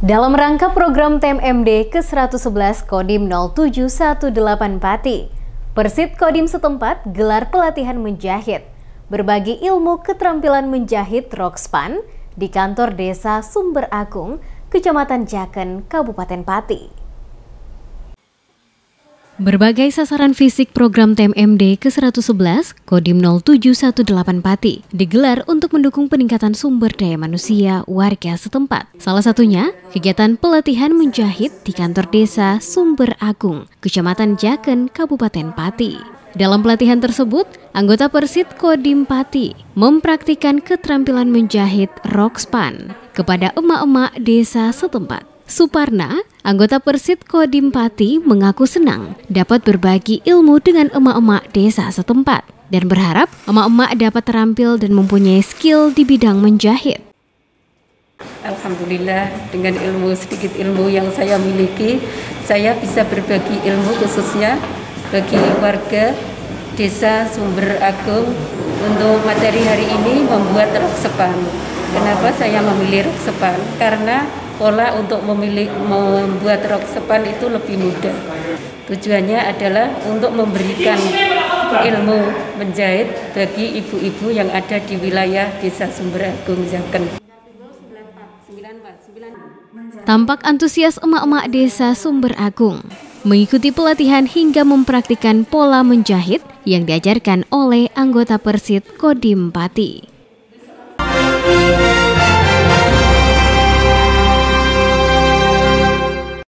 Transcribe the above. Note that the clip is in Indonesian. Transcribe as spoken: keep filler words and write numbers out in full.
Dalam rangka program T M M D ke seratus sebelas Kodim nol tujuh satu delapan Pati, Persit Kodim setempat gelar pelatihan menjahit, berbagi ilmu keterampilan menjahit rok span di kantor desa Sumber Agung, Kecamatan Jaken, Kabupaten Pati. Berbagai sasaran fisik program T M M D ke seratus sebelas Kodim nol tujuh satu delapan Pati digelar untuk mendukung peningkatan sumber daya manusia warga setempat. Salah satunya, kegiatan pelatihan menjahit di kantor desa Sumber Agung, Kecamatan Jaken, Kabupaten Pati. Dalam pelatihan tersebut, anggota Persit Kodim Pati mempraktikkan keterampilan menjahit rok span kepada emak-emak desa setempat. Suparna, anggota Persit Kodim Pati, mengaku senang dapat berbagi ilmu dengan emak-emak desa setempat dan berharap emak-emak dapat terampil dan mempunyai skill di bidang menjahit. Alhamdulillah, dengan ilmu sedikit ilmu yang saya miliki, saya bisa berbagi ilmu khususnya bagi warga desa Sumber Agung untuk materi hari ini membuat rok span. Kenapa saya memilih rok span? Karena pola untuk memilih membuat rok span itu lebih mudah. Tujuannya adalah untuk memberikan ilmu menjahit bagi ibu-ibu yang ada di wilayah desa Sumber Agung Jaken. Tampak antusias emak-emak desa Sumber Agung mengikuti pelatihan hingga mempraktikkan pola menjahit yang diajarkan oleh anggota Persit Kodim Pati.